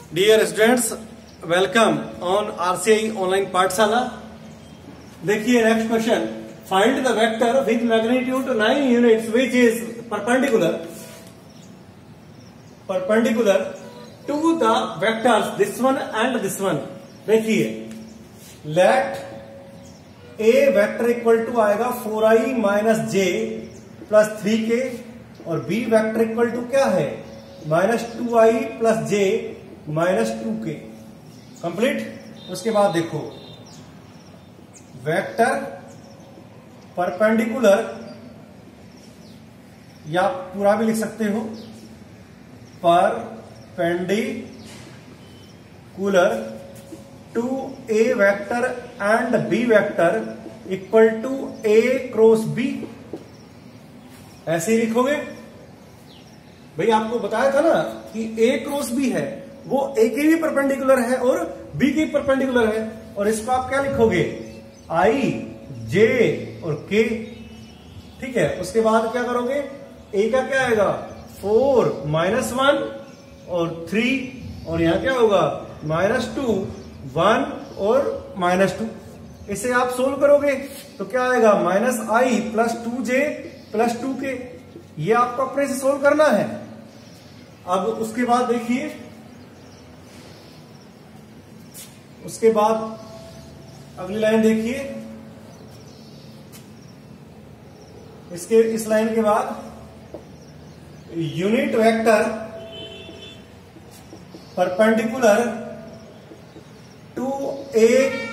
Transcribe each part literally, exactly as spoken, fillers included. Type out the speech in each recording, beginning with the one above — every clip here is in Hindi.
Dear students, welcome on RCI online पाठशाला। देखिए next question, find the vector with magnitude nine units which is perpendicular perpendicular to the vectors this one and this one. देखिए let A vector equal to आएगा four I minus J plus three K और बी वेक्टर इक्वल टू क्या है minus two I plus J minus two K. Complete. उसके बाद देखो वेक्टर परपेंडिकुलर, या पूरा भी लिख सकते हो perpendicular to A vector and B vector equal to A cross B. ऐसे ही लिखोगे। भाई आपको बताया था ना कि ए क्रॉस बी है, वो ए के भी परपेंडिकुलर है और बी के परपेंडिकुलर है, और इसको आप क्या लिखोगे आई जे और के। ठीक है। उसके बाद क्या करोगे, ए का क्या आएगा फोर माइनस वन और थ्री, और यहां क्या होगा माइनस टू वन और माइनस टू। इसे आप सोल्व करोगे तो क्या आएगा minus I plus two J plus two K. ये आपको अपने से सोल्व करना है। अब उसके बाद देखिए, उसके बाद अगली लाइन देखिए, इसके इस लाइन के बाद unit vector perpendicular to A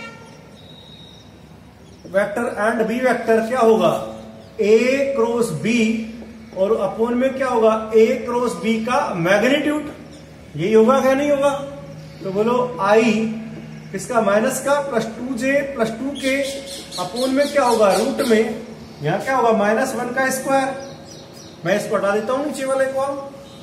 vector and B vector क्या होगा ए क्रॉस बी, और अपोन में क्या होगा ए क्रॉस बी का मैग्नीट्यूड। यही होगा क्या नहीं होगा? तो बोलो आई इसका माइनस का plus two J plus two K, upon में क्या होगा रूट में यहां क्या होगा माइनस वन का स्क्वायर। मैं इसको हटा देता हूं नीचे वाले को।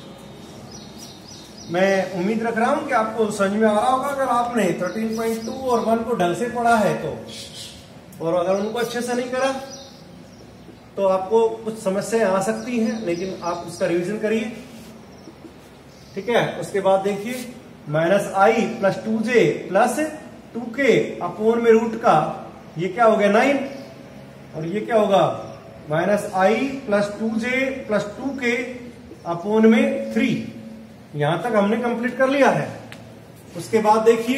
मैं उम्मीद रख रहा हूं कि आपको समझ में आ रहा होगा अगर आपने थर्टीन पॉइंट टू और वन को ढंग से पढ़ा है तो, और अगर उनको अच्छे से नहीं करा तो आपको कुछ समस्याएं आ सकती हैं, लेकिन आप उसका रिवीजन करिए। ठीक है। उसके बाद देखिए minus I plus two J plus two K upon में रूट का, ये क्या हो गया नाइन, और ये क्या होगा minus I plus two J plus two K upon में थ्री। यहां तक हमने कंप्लीट कर लिया है। उसके बाद देखिए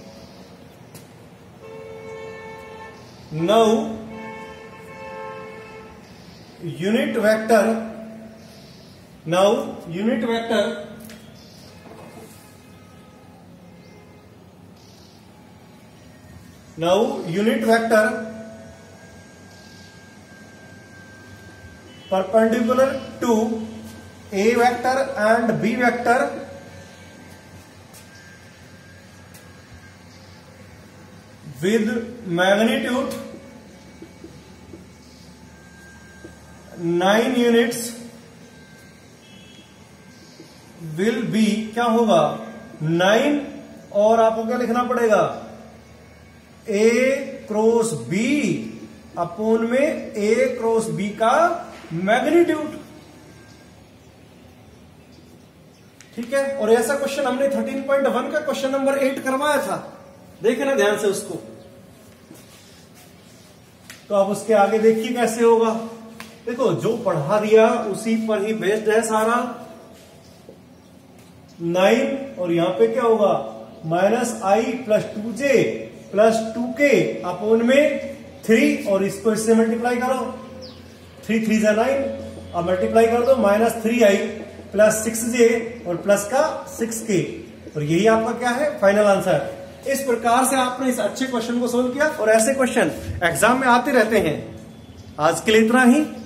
now unit vector now unit vector now unit vector perpendicular to A vector and B vector with magnitude nine units will be क्या होगा नाइन, और आपको क्या लिखना पड़ेगा ए क्रॉस बी अपोन में ए क्रॉस बी का मैग्नीट्यूड। ठीक है। और ऐसा क्वेश्चन हमने थर्टीन पॉइंट वन का क्वेश्चन नंबर एट करवाया था, देखे ना ध्यान से उसको। तो अब उसके आगे देखिए कैसे होगा। देखो जो पढ़ा दिया उसी पर ही बेस्ड है सारा। नाइन और यहां पे क्या होगा minus I plus two J plus two K upon में थ्री, और इसको इससे मल्टीप्लाई करो, थ्री थ्री जा नाइन, अब मल्टीप्लाई कर दो minus three I plus six J और प्लस का सिक्स के, और यही आपका क्या है फाइनल आंसर। इस प्रकार से आपने इस अच्छे क्वेश्चन को सोल्व किया, और ऐसे क्वेश्चन एग्जाम में आते रहते हैं। आज के लिए इतना ही।